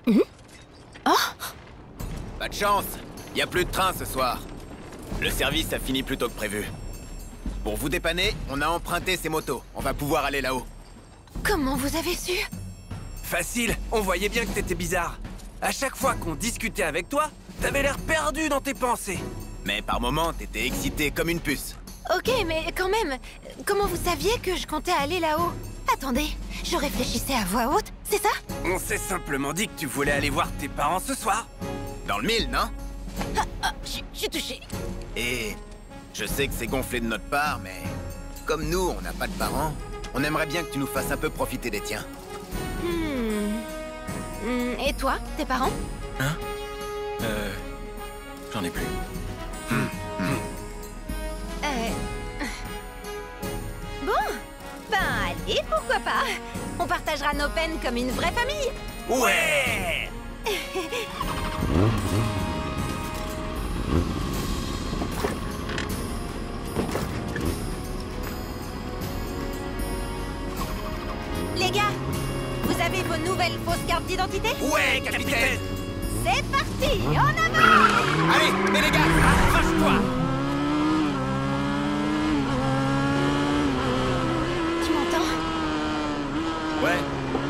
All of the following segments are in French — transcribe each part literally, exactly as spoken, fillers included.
Mmh. Oh. Pas de chance, y a plus de train ce soir. Le service a fini plus tôt que prévu. Pour vous dépanner, on a emprunté ces motos. On va pouvoir aller là-haut. Comment vous avez su? Facile, on voyait bien que t'étais bizarre. À chaque fois qu'on discutait avec toi, t'avais l'air perdu dans tes pensées. Mais par moments, t'étais excité comme une puce. Ok, mais quand même, comment vous saviez que je comptais aller là-haut? Attendez, je réfléchissais à voix haute, c'est ça? On s'est simplement dit que tu voulais aller voir tes parents ce soir. Dans le mille, non? Ah, ah, je suis touchée. Et je sais que c'est gonflé de notre part, mais comme nous, on n'a pas de parents, on aimerait bien que tu nous fasses un peu profiter des tiens. Hmm. Hmm, et toi, tes parents? Hein? Euh... J'en ai plus. Euh... Bon, ben allez, pourquoi pas? On partagera nos peines comme une vraie famille. Ouais. Les gars, vous avez vos nouvelles fausses cartes d'identité? Ouais, capitaine. C'est parti, en avant! Allez, mais les gars, Accroche-toi. Tu m'entends? Ouais.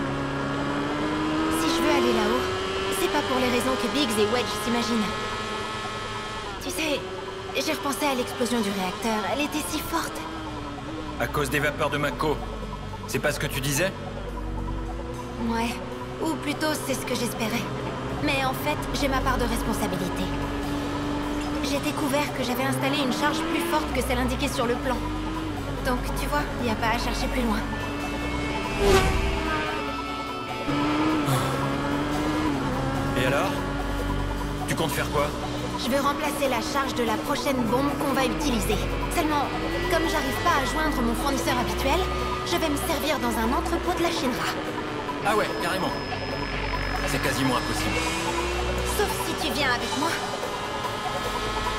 Si je veux aller là-haut, c'est pas pour les raisons que Biggs et Wedge s'imaginent. Tu sais, j'ai repensé à l'explosion du réacteur. Elle était si forte. À cause des vapeurs de Mako. C'est pas ce que tu disais? Ouais. Ou plutôt, c'est ce que j'espérais. Mais en fait, j'ai ma part de responsabilité. J'ai découvert que j'avais installé une charge plus forte que celle indiquée sur le plan. Donc, tu vois, il n'y a pas à chercher plus loin. Et alors? Tu comptes faire quoi? Je veux remplacer la charge de la prochaine bombe qu'on va utiliser. Seulement, comme j'arrive pas à joindre mon fournisseur habituel, je vais me servir dans un entrepôt de la Shinra. Ah ouais, carrément. C'est quasiment impossible. Sauf si tu viens avec moi.